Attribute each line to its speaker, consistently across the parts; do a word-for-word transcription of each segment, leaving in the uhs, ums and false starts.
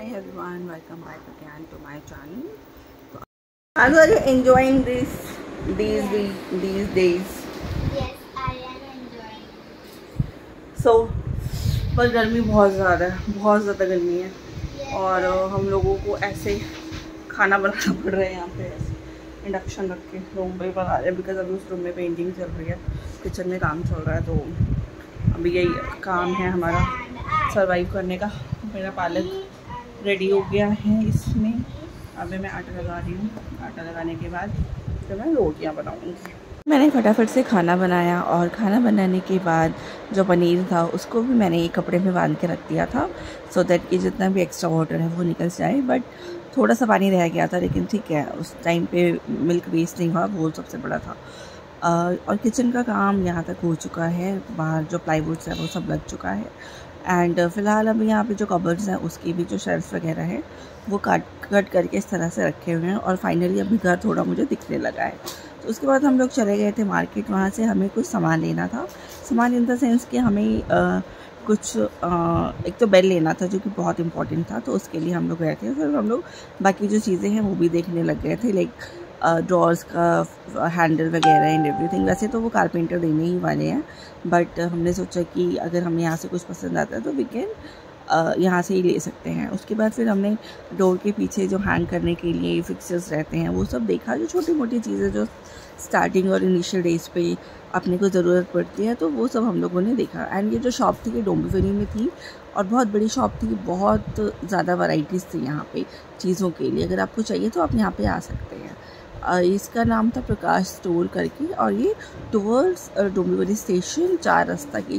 Speaker 1: Hi everyone, welcome back again to my channel. So, how are you enjoying this these
Speaker 2: Yes.
Speaker 1: these days?
Speaker 2: Yes, I am enjoying.
Speaker 1: So, पर गर्मी बहुत ज़्यादा है, बहुत ज़्यादा गर्मी है
Speaker 2: Yes,
Speaker 1: और
Speaker 2: yes.
Speaker 1: हम लोगों को ऐसे खाना बनाना पड़ रहा है यहाँ पे इंडक्शन रख के रूम पे बना रहे हैं बिकॉज अभी उस रूम में पेंटिंग चल रही है, किचन में काम चल रहा है। तो अभी यही काम है हमारा सरवाइव करने का। मेरा पालक रेडी हो गया है इसमें, अभी मैं आटा लगा रही हूँ। आटा लगाने के बाद फिर मैं रोटियाँ बनाऊँगी। मैंने फटाफट से खाना बनाया और खाना बनाने के बाद जो पनीर था उसको भी मैंने एक कपड़े में बांध के रख दिया था सो दैट कि जितना भी एक्स्ट्रा वाटर है वो निकल जाए। बट थोड़ा सा पानी रह गया था, लेकिन ठीक है, उस टाइम पे मिल्क वेस्ट नहीं हुआ, वो सबसे बड़ा था। और किचन का काम यहाँ तक हो चुका है, बाहर जो प्लाईवुड्स है वो सब लग चुका है। एंड फ़िलहाल अभी यहाँ पे जो कबर्ड्स हैं उसकी भी जो शेल्फ वगैरह है वो काट कट करके इस तरह से रखे हुए हैं और फाइनली अभी घर थोड़ा मुझे दिखने लगा है। तो उसके बाद हम लोग चले गए थे मार्केट, वहाँ से हमें कुछ सामान लेना था। सामान इन द सेंस कि हमें आ, कुछ आ, एक तो बेल लेना था जो कि बहुत इंपॉर्टेंट था, तो उसके लिए हम लोग गए थे। फिर हम लोग बाकी जो चीज़ें हैं वो भी देखने लग गए थे, लाइक ड्रॉर्स का हैंडल वगैरह एंड एवरीथिंग। वैसे तो वो कारपेंटर देने ही वाले हैं, बट हमने सोचा कि अगर हमें यहाँ से कुछ पसंद आता है तो वी कैन यहाँ से ही ले सकते हैं। उसके बाद फिर हमने डोर के पीछे जो हैंग करने के लिए फिक्सर्स रहते हैं वो सब देखा, जो छोटी मोटी चीज़ें जो स्टार्टिंग और इनिशियल डेज पे अपने को ज़रूरत पड़ती है, तो वो सब हम लोगों ने देखा। एंड ये जो शॉप थी ये डोंबिवली में थी और बहुत बड़ी शॉप थी, बहुत ज़्यादा वैरायटीज़ थी यहाँ पे चीज़ों के लिए। अगर आपको चाहिए तो आप यहाँ पे आ सकते हैं। इसका नाम था प्रकाश स्टोर करके और ये टूवर्ड्स डोंबिवली स्टेशन चार रास्ता की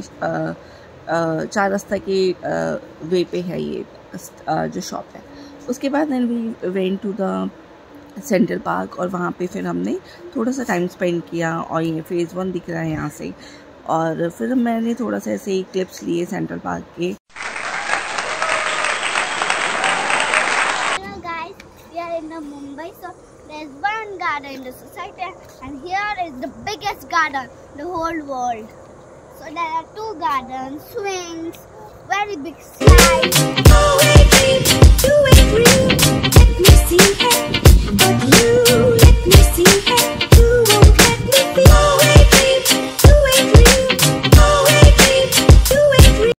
Speaker 1: चार रास्ता के वे पे है ये जो शॉप है। उसके बाद then we went to the central park और वहाँ पे फिर हमने थोड़ा सा टाइम स्पेंड किया और ये फेज़ वन दिख रहा है यहाँ से। और फिर मैंने थोड़ा सा ऐसे ही क्लिप्स लिए सेंट्रल पार्क के।
Speaker 2: Hello guys, we are in the Mumbai, so there's one garden in the society and here is the biggest garden in the whole world. So there are two gardens, swings, very big slides.